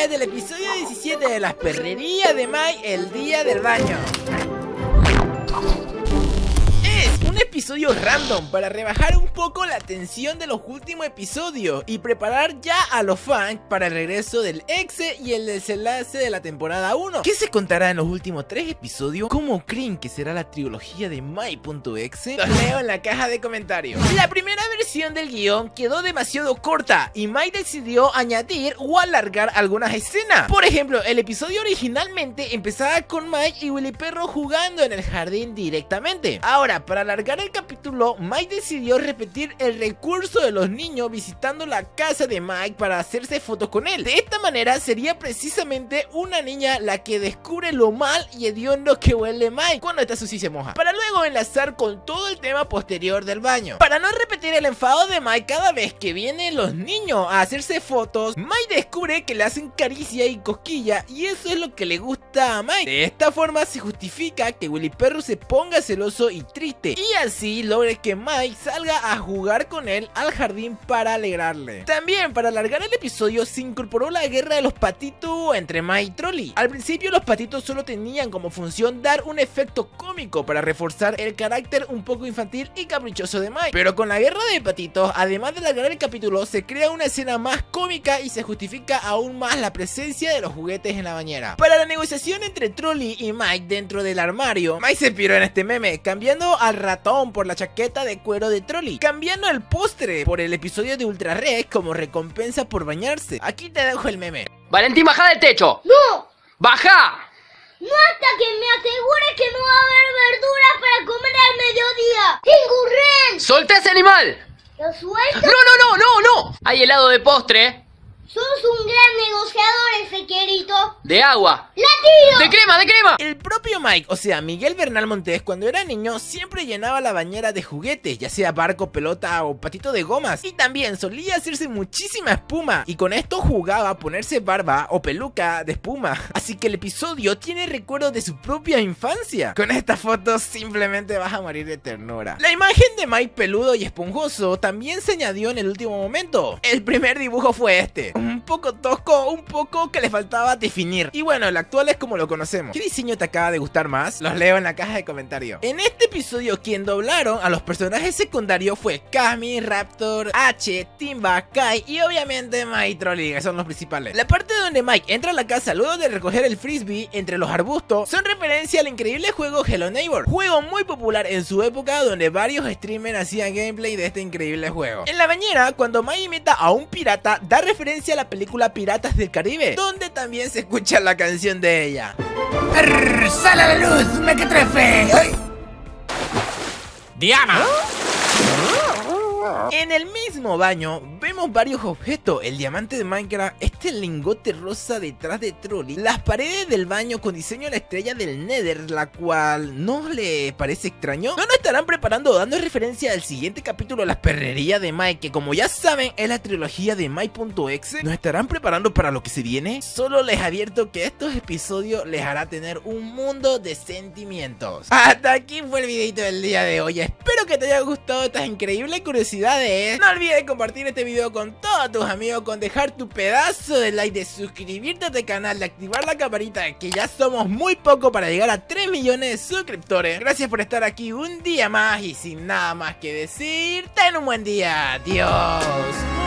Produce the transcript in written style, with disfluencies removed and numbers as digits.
es del episodio 17 de las perrerías de Mike, el día del baño. Es un episodio random para rebajar un poco la tensión de los últimos episodios y preparar ya a los fans para el regreso del exe y el desenlace de la temporada 1. ¿Qué se contará en los últimos 3 episodios? ¿Cómo creen que será la trilogía de Mike.exe? Los leo en la caja de comentarios. La primera versión del guión quedó demasiado corta y Mike decidió añadir o alargar algunas escenas. Por ejemplo, el episodio originalmente empezaba con Mike y Willy Perro jugando en el jardín directamente. Ahora, para alargar el capítulo, Mike decidió repetir el recurso de los niños visitando la casa de Mike para hacerse fotos con él. De esta manera sería precisamente una niña la que descubre lo mal y hediondo que huele Mike cuando está sucio y se moja, para luego enlazar con todo el tema posterior del baño. Para no repetir el enfado de Mike cada vez que vienen los niños a hacerse fotos, Mike descubre que le hacen caricia y cosquilla y eso es lo que le gusta a Mike. De esta forma se justifica que Willy Perro se ponga celoso y triste y así logre que Mike salga a jugar con él al jardín para alegrarle. También para alargar el episodio se incorporó la guerra de los patitos entre Mike y Trolli. Al principio los patitos solo tenían como función dar un efecto cómico para reforzar el carácter un poco infantil y caprichoso de Mike, pero con la guerra de patitos, además de alargar el capítulo, se crea una escena más cómica y se justifica aún más la presencia de los juguetes en la bañera. Para la negociación entre Trolli y Mike dentro del armario, Mike se piró en este meme, cambiando al ratón por la chaqueta de cuero de Trolli, cambiando el postre por el episodio de Ultra Rex como recompensa por bañarse. Aquí te dejo el meme. Valentín, baja del techo. ¡No! ¡Baja! No hasta que me asegure que no va a haber verduras para comer al mediodía. ¡Tingurren! ¡Solté ese animal! ¿Lo suelto? ¡No! Hay helado de postre. Sos un gran negociador, Ezequielito. De agua. ¡La tiro! ¡De crema! El propio Mike, o sea Miguel Bernal Montes, cuando era niño siempre llenaba la bañera de juguetes, ya sea barco, pelota o patito de gomas, y también solía hacerse muchísima espuma y con esto jugaba a ponerse barba o peluca de espuma, así que el episodio tiene recuerdos de su propia infancia. Con esta foto simplemente vas a morir de ternura. La imagen de Mike peludo y esponjoso también se añadió en el último momento. El primer dibujo fue este, un poco tosco, un poco que le faltaba definir, y bueno, el actual es como lo conocemos. ¿Qué diseño te acaba de gustar más? Los leo en la caja de comentarios. En este episodio quien doblaron a los personajes secundarios fue Kami, Raptor, H, Timba, Kai y obviamente Mike y Trolli, que son los principales. La parte donde Mike entra a la casa luego de recoger el frisbee entre los arbustos son referencia al increíble juego Hello Neighbor, juego muy popular en su época donde varios streamers hacían gameplay de este increíble juego. En la bañera, cuando Mike imita a un pirata, da referencia a la película Piratas del Caribe, donde también se escucha la canción de ella. ¡Sale a la luz! ¡Mequetrefe! ¡Ay! ¡Diana! En el mismo baño vemos varios objetos, el diamante de Minecraft, este lingote rosa detrás de Trolli, las paredes del baño con diseño a la estrella del Nether, la cual ¿no le parece extraño? ¿No nos estarán preparando o dando referencia al siguiente capítulo de las perrerías de Mike, que como ya saben es la trilogía de Mike.exe? ¿Nos estarán preparando para lo que se viene? Solo les advierto que estos episodios les hará tener un mundo de sentimientos. Hasta aquí fue el videito del día de hoy, espero que te haya gustado estas increíbles curiosidades. No olvides compartir este video con todos tus amigos, con dejar tu pedazo de like, de suscribirte a este canal, de activar la campanita, que ya somos muy poco para llegar a 3 millones de suscriptores. Gracias por estar aquí un día más y sin nada más que decir, ten un buen día. Adiós.